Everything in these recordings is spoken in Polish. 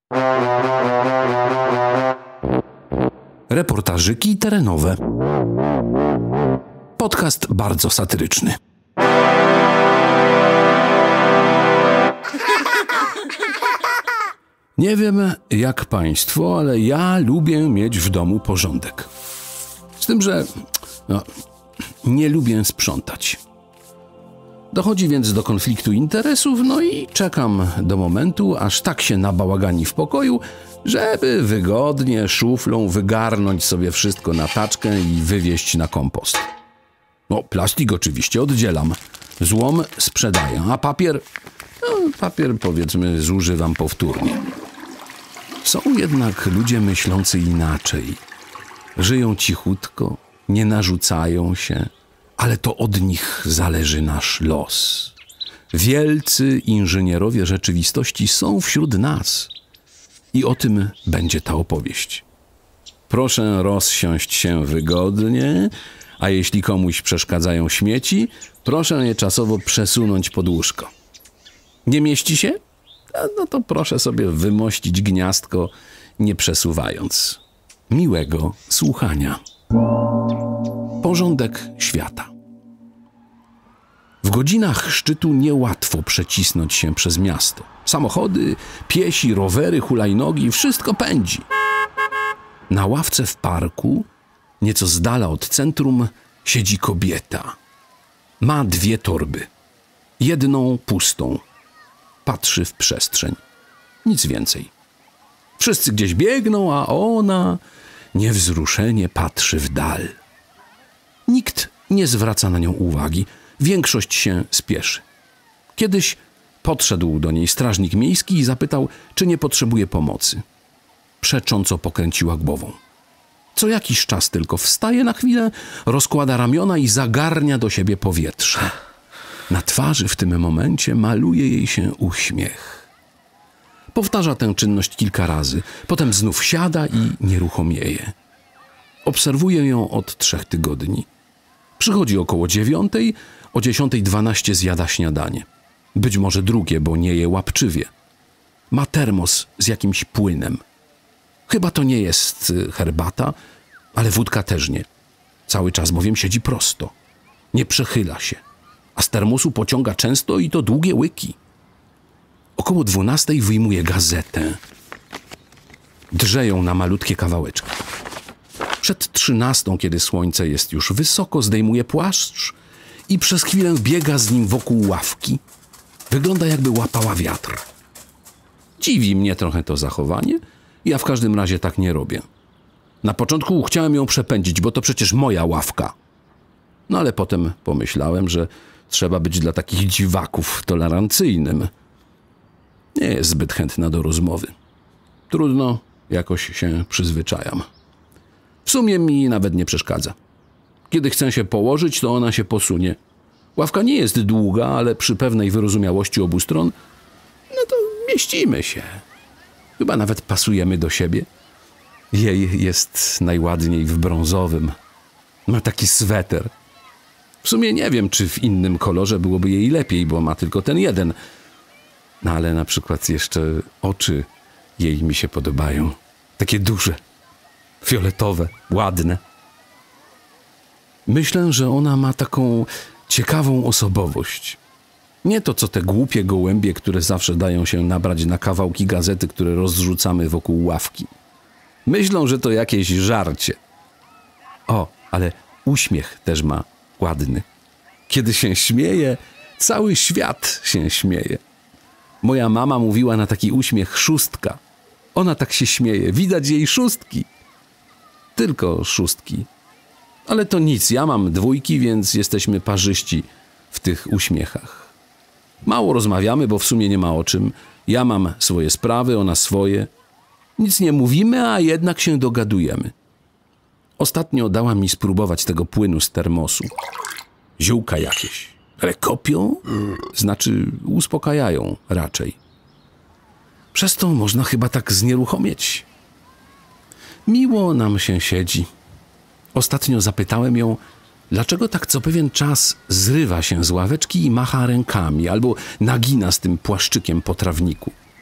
Reportażyki terenowe. Podcast bardzo satyryczny. Nie wiem jak państwo, ale ja lubię mieć w domu porządek. Z tym, że nie lubię sprzątać. Dochodzi więc do konfliktu interesów, i czekam do momentu, aż tak się nabałagani w pokoju, żeby wygodnie szuflą wygarnąć sobie wszystko na taczkę i wywieźć na kompost. Plastik oczywiście oddzielam, złom sprzedaję, a papier powiedzmy zużywam powtórnie. Są jednak ludzie myślący inaczej. Żyją cichutko, nie narzucają się, ale to od nich zależy nasz los. Wielcy inżynierowie rzeczywistości są wśród nas. I o tym będzie ta opowieść. Proszę rozsiąść się wygodnie, a jeśli komuś przeszkadzają śmieci, proszę je czasowo przesunąć pod łóżko. Nie mieści się? To proszę sobie wymościć gniazdko, nie przesuwając. Miłego słuchania. Porządek świata. W godzinach szczytu niełatwo przecisnąć się przez miasto. Samochody, piesi, rowery, hulajnogi, wszystko pędzi. Na ławce w parku, nieco z dala od centrum, siedzi kobieta. Ma 2 torby. Jedną pustą. Patrzy w przestrzeń. Nic więcej. Wszyscy gdzieś biegną, a ona niewzruszenie patrzy w dal. Nikt nie zwraca na nią uwagi. Większość się spieszy. Kiedyś podszedł do niej strażnik miejski i zapytał, czy nie potrzebuje pomocy. Przecząco pokręciła głową. Co jakiś czas tylko wstaje na chwilę, rozkłada ramiona i zagarnia do siebie powietrze. Na twarzy w tym momencie maluje jej się uśmiech. Powtarza tę czynność kilka razy, potem znów siada i nieruchomieje. Obserwuję ją od 3 tygodni. Przychodzi około 9, o 10:12 zjada śniadanie. Być może drugie, bo nie je łapczywie. Ma termos z jakimś płynem. Chyba to nie jest herbata, ale wódka też nie. Cały czas bowiem siedzi prosto. Nie przechyla się. A z termosu pociąga często i to długie łyki. Około 12 wyjmuje gazetę. Drze ją na malutkie kawałeczki. Przed 13, kiedy słońce jest już wysoko, zdejmuje płaszcz i przez chwilę biega z nim wokół ławki. Wygląda, jakby łapała wiatr. Dziwi mnie trochę to zachowanie. Ja w każdym razie tak nie robię. Na początku chciałem ją przepędzić, bo to przecież moja ławka. Ale potem pomyślałem, że trzeba być dla takich dziwaków tolerancyjnym. Nie jest zbyt chętna do rozmowy. Trudno, jakoś się przyzwyczajam. W sumie mi nawet nie przeszkadza. Kiedy chcę się położyć, to ona się posunie. Ławka nie jest długa, ale przy pewnej wyrozumiałości obu stron, to mieścimy się. Chyba nawet pasujemy do siebie. Jej jest najładniej w brązowym. Ma taki sweter. W sumie nie wiem, czy w innym kolorze byłoby jej lepiej, bo ma tylko ten jeden. Ale na przykład jeszcze oczy jej mi się podobają. Takie duże, fioletowe, ładne. Myślę, że ona ma taką ciekawą osobowość. Nie to, co te głupie gołębie, które zawsze dają się nabrać na kawałki gazety, które rozrzucamy wokół ławki. Myślą, że to jakieś żarcie. Ale uśmiech też ma ładny. Kiedy się śmieje, cały świat się śmieje. Moja mama mówiła na taki uśmiech 6. Ona tak się śmieje. Widać jej 6. Tylko 6. Ale to nic, ja mam 2, więc jesteśmy parzyści w tych uśmiechach. Mało rozmawiamy, bo w sumie nie ma o czym. Ja mam swoje sprawy, ona swoje. Nic nie mówimy, a jednak się dogadujemy. Ostatnio dała mi spróbować tego płynu z termosu. Ziółka jakieś. Ale kopią? Znaczy uspokajają raczej. Przez to można chyba tak znieruchomieć. Miło nam się siedzi. Ostatnio zapytałem ją, dlaczego tak co pewien czas zrywa się z ławeczki i macha rękami albo nagina z tym płaszczykiem po trawniku.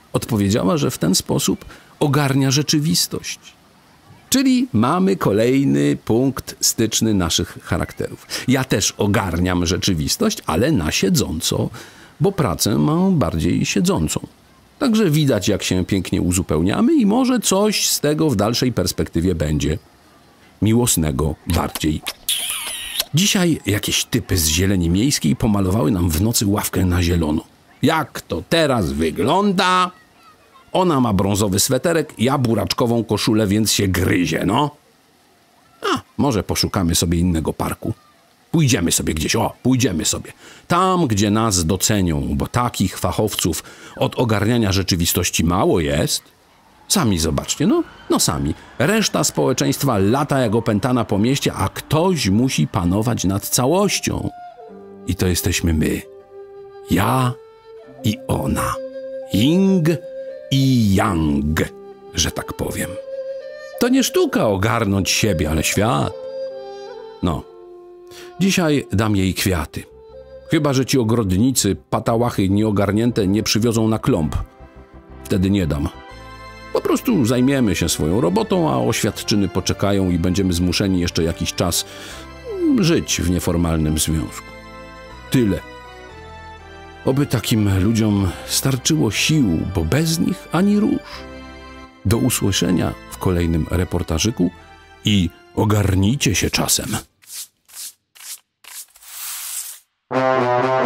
Odpowiedziała, że w ten sposób ogarnia rzeczywistość. Czyli mamy kolejny punkt styczny naszych charakterów. Ja też ogarniam rzeczywistość, ale na siedząco, bo pracę mam bardziej siedzącą. Także widać, jak się pięknie uzupełniamy i może coś z tego w dalszej perspektywie będzie miłosnego bardziej. Dzisiaj jakieś typy z Zieleni Miejskiej pomalowały nam w nocy ławkę na zielono. Jak to teraz wygląda? Ona ma brązowy sweterek, ja buraczkową koszulę, więc się gryzie, no. Może poszukamy sobie innego parku. Pójdziemy sobie gdzieś, pójdziemy sobie. Tam, gdzie nas docenią, bo takich fachowców od ogarniania rzeczywistości mało jest. Sami zobaczcie, no sami. Reszta społeczeństwa lata jak opętana po mieście, a ktoś musi panować nad całością. I to jesteśmy my. Ja i ona. Ying i yang, że tak powiem. To nie sztuka ogarnąć siebie, ale świat. No. Dzisiaj dam jej kwiaty. Chyba że ci ogrodnicy, patałachy nieogarnięte nie przywiozą na klomp. Wtedy nie dam. Po prostu zajmiemy się swoją robotą, a oświadczyny poczekają i będziemy zmuszeni jeszcze jakiś czas żyć w nieformalnym związku. Tyle. Oby takim ludziom starczyło sił, bo bez nich ani rusz. Do usłyszenia w kolejnym reportażyku i ogarnijcie się czasem.